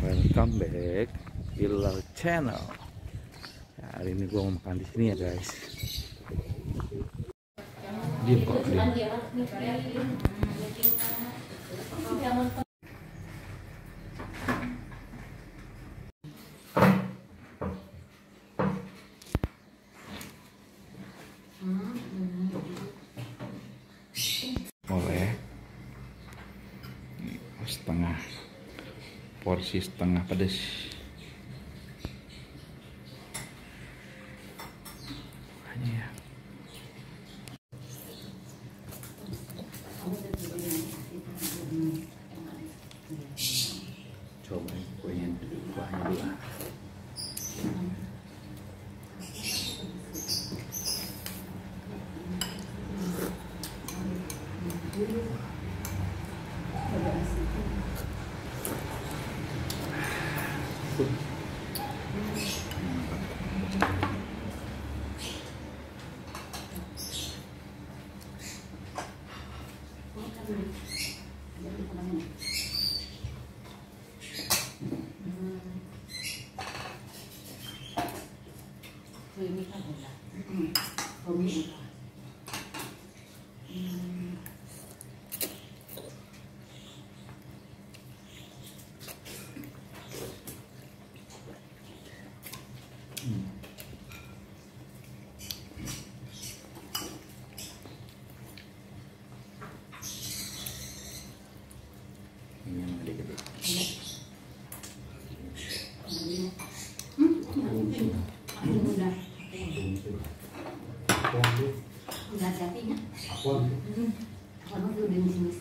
Welcome back Hilal Channel. Ya, hari ini gua mau makan di sini ya guys. Diam kok diam. Boleh. Setengah porsi setengah pedas. Makanya ya. Coba kuahnya dulu. Ini kan udah. Ini yang gede-gede. Udah jadinya. Aku udah di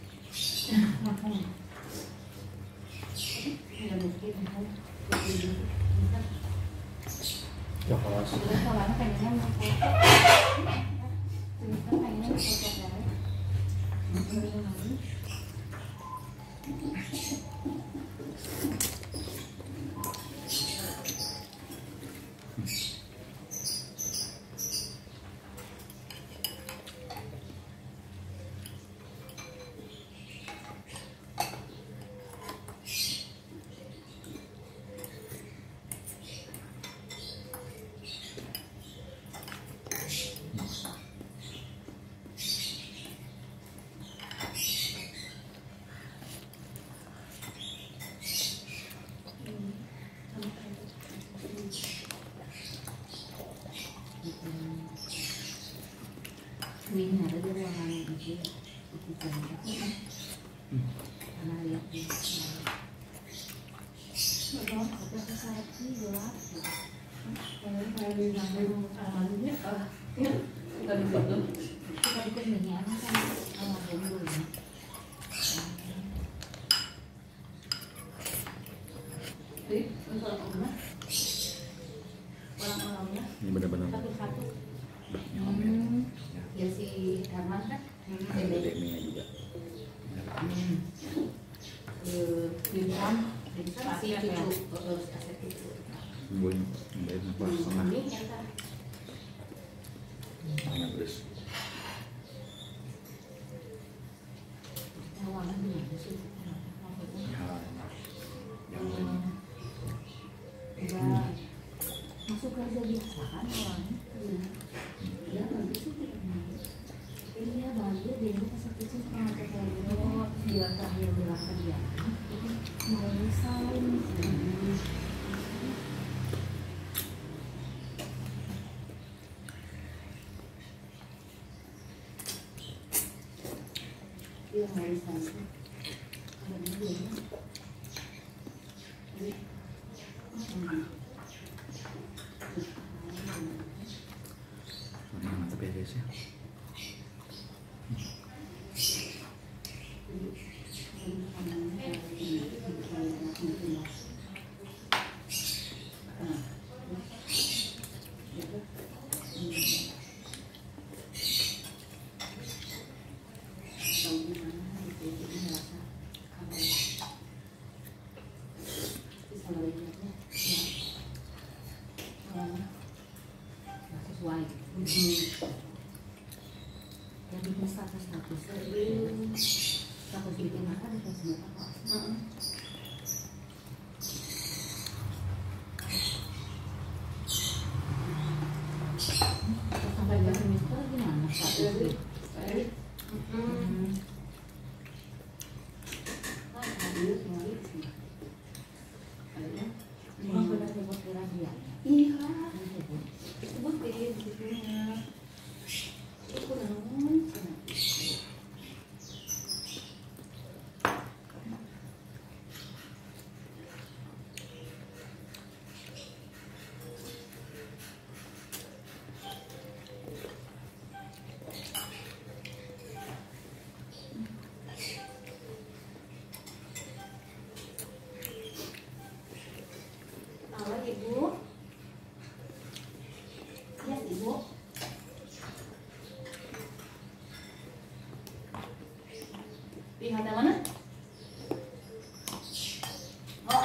ini ada di ruangan ini karena lihat di Ini benar-benar ya si Herman kan ada demenya juga. Dimsum si cucu aset cucu Gue nyobain apa setengah. Setengah pedas. masuk kerja biasa kan awalnya ya bagus sih iya bagus dia itu pas kecil pernah ketemu dia terakhir bilang ke dia mau resign dia mau resign ada dia Mantap ya guys ya. Jadi status bikin makan itu semua.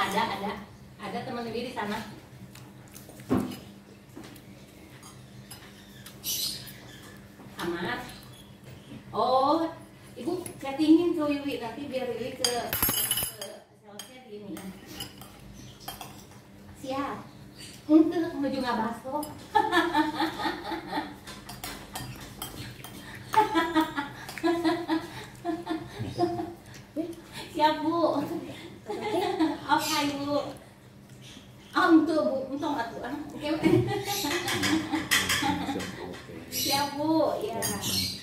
Ada teman Wiwi di sana. Amat. Oh, Ibu settingin ke Wiwi nanti biar Wiwi ke salesnya di ini. Siap. Untuk menuju ngabaso. Siap Bu. Oke Bu. Untuk Bu, untung atuh. Oke. Siap Bu, ya.